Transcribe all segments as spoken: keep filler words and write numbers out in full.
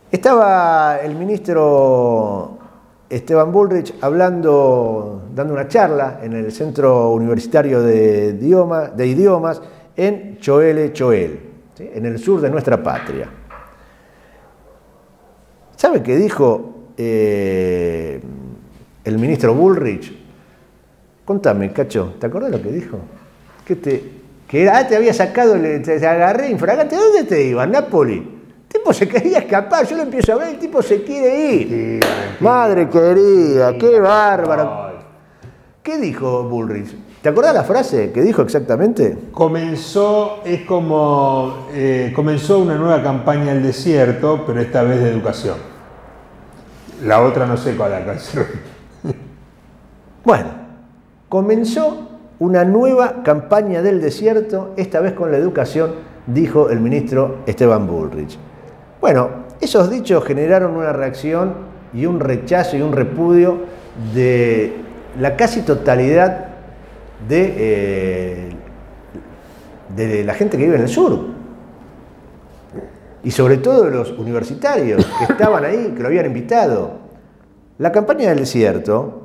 Estaba el ministro Esteban Bullrich hablando, dando una charla en el Centro Universitario de, Idioma, de Idiomas en Choele, Choel, ¿sí? En el sur de nuestra patria. ¿Sabe qué dijo eh, el ministro Bullrich? Contame, Cacho, ¿te acordás lo que dijo? Que te, que era, ah, te había sacado, te, te agarré infragante. ¿Dónde te ibas? ¿Nápoli? El tipo se quería escapar, yo lo empiezo a ver, el tipo se quiere ir. Sí, madre querida, qué bárbaro. ¿Qué dijo Bullrich? ¿Te acordás la frase que dijo exactamente? Comenzó, es como, eh, comenzó una nueva campaña al desierto, pero esta vez de educación. La otra no sé cuál alcanzó. Bueno, comenzó una nueva campaña del desierto, esta vez con la educación, dijo el ministro Esteban Bullrich. Bueno, esos dichos generaron una reacción y un rechazo y un repudio de la casi totalidad de, eh, de la gente que vive en el sur. Y sobre todo de los universitarios que estaban ahí, que lo habían invitado. La campaña del desierto,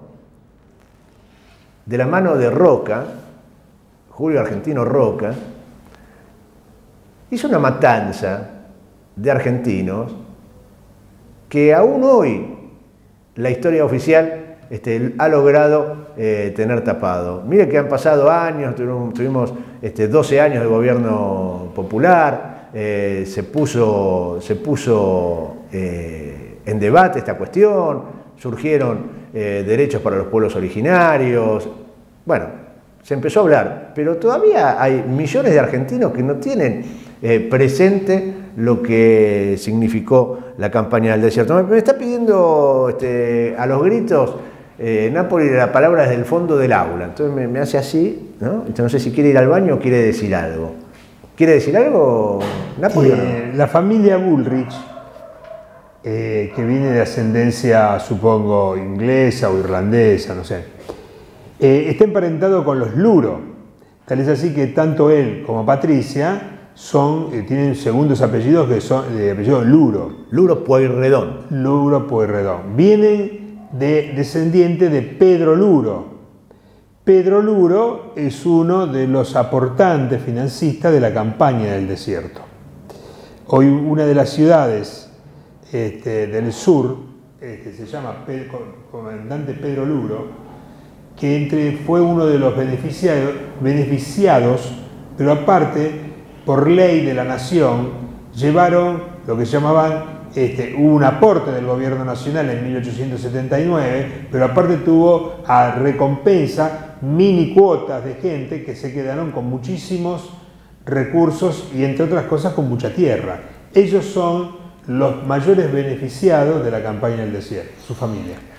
de la mano de Roca, Julio Argentino Roca, hizo una matanza de argentinos que aún hoy la historia oficial este, ha logrado eh, tener tapado. Mire que han pasado años, tuvimos, tuvimos este, doce años de gobierno popular, eh, se puso, se puso eh, en debate esta cuestión, surgieron eh, derechos para los pueblos originarios, bueno, se empezó a hablar, pero todavía hay millones de argentinos que no tienen eh, presente lo que significó la campaña del desierto. Me, me está pidiendo este, a los gritos eh, Nápoli la palabra desde el fondo del aula, entonces me, me hace así, ¿no? Entonces no sé si quiere ir al baño o quiere decir algo. ¿Quiere decir algo, Nápoli? Eh, la familia Bullrich, eh, que viene de ascendencia, supongo, inglesa o irlandesa, no sé, eh, está emparentado con los Luro. Tal es así que tanto él como Patricia son, eh, tienen segundos apellidos que son de apellido Luro. Luro Pueyrredón. Luro Pueyrredón. Vienen de descendiente de Pedro Luro. Pedro Luro es uno de los aportantes financistas de la campaña del desierto. Hoy una de las ciudades este, del sur, este, se llama Pedro, Comandante Pedro Luro, que entre, fue uno de los beneficiados, beneficiados, pero aparte, por ley de la nación, llevaron lo que llamaban, este, hubo un aporte del gobierno nacional en mil ochocientos setenta y nueve, pero aparte tuvo a recompensa mini cuotas de gente que se quedaron con muchísimos recursos y entre otras cosas con mucha tierra. Ellos son los mayores beneficiados de la campaña del desierto, su familia.